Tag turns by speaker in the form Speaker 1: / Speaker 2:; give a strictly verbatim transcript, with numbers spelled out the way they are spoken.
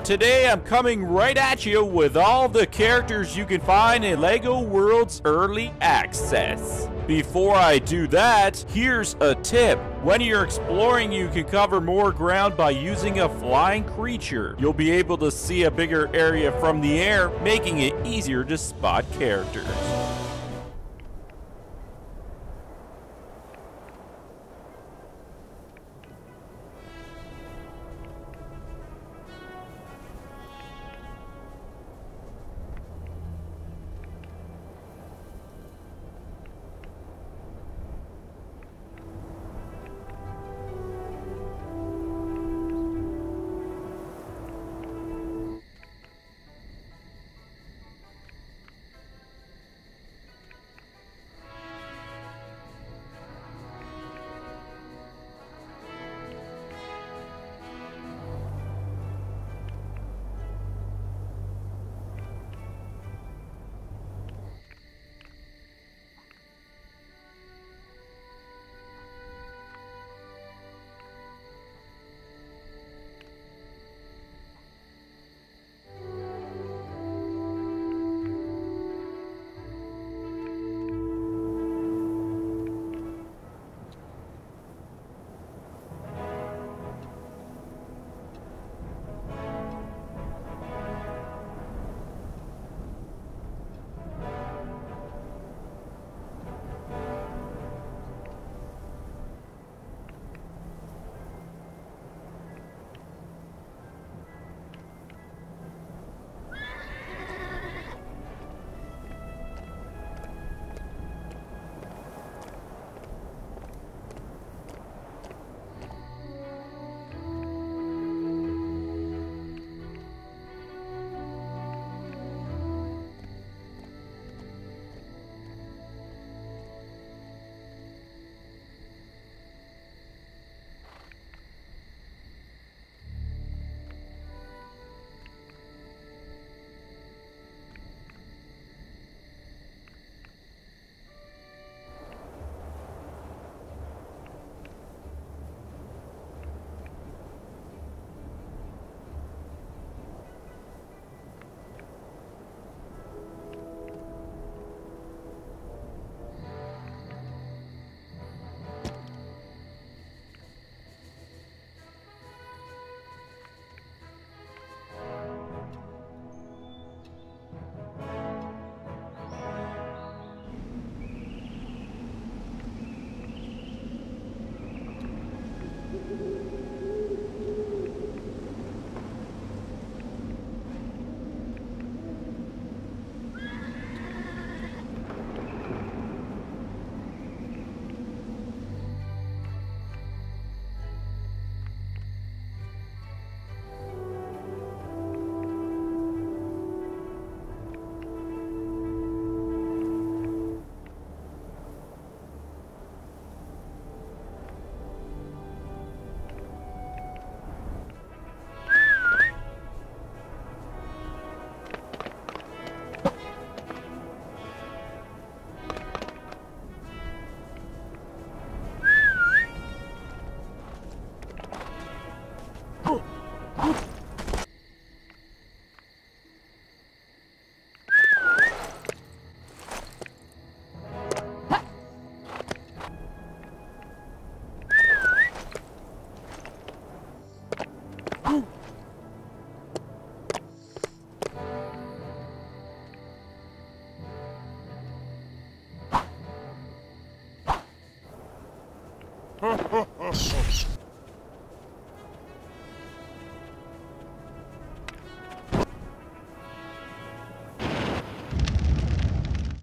Speaker 1: today I'm coming right at you with all the characters you can find in LEGO Worlds Early Access. Before I do that, here's a tip. When you're exploring, you can cover more ground by using a flying creature. You'll be able to see a bigger area from the air, making it easier to spot characters.
Speaker 2: Subscribe.